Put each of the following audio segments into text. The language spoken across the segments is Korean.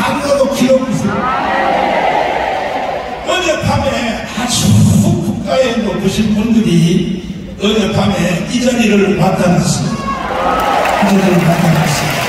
강가도 키워주세요. 어젯밤에 아주 국가에 높으신 분들이 어젯밤에 이 자리를 나타났습니다. 이 자리를 나타났습니다.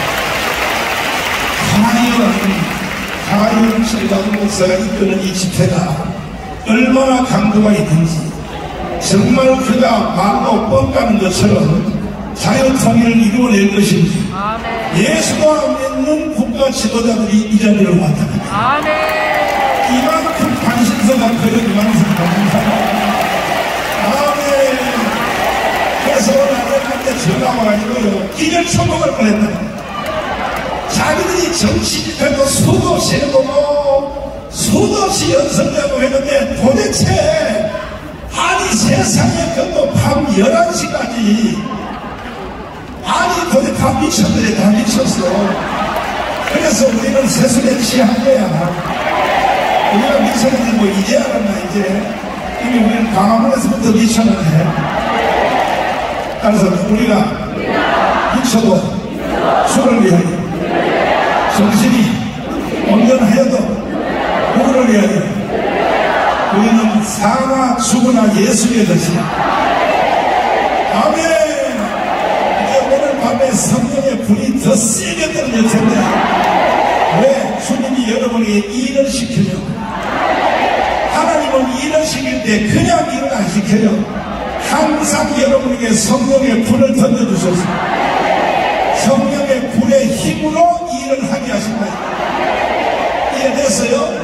하나님 실가도 목사가 이끄는 이 집회가 얼마나 강도가 있는지, 정말 그가 말로 뻥가는 것처럼 자유통일을 이루어낼 것인지, 예수가 믿는 국가 지도자들이 이 자리로 왔다. 이만큼 관심사가 그런 이만큼 관심사가. 아멘. 그래서 나한테 전화 와가지고요, 이걸 처먹을 뻔했다. 자기들이 정치 집회도 수도 없이 해보고 수도 없이 연습하고 했는데 도대체 아니 세상에 그것도 밤 11시까지 아니 도대체 다 미쳤네. 다 미쳤어. 그래서 우리는 세수에 취한 거야. 우리가 미쳤는지 뭐 이제 알았나. 이제 이미 우리는 광화문에서부터 미쳤는데, 그래서 우리가 미쳐도 술을 위하여, 정신이 온전하여도 누구를 위하여, 우리는 사나 죽으나 예수의 것이다. 아멘. 이제 오늘 밤에 성령의 불이 더 세게 떨어질 텐데, 왜? 주님이 여러분에게 일을 시키려. 하나님은 일을 시킬 때 그냥 일을 안 시켜요. 항상 여러분에게 성령의 불을 던져주셔서 성령의 불의 힘으로 일을 하게 하신다. 이해됐어요?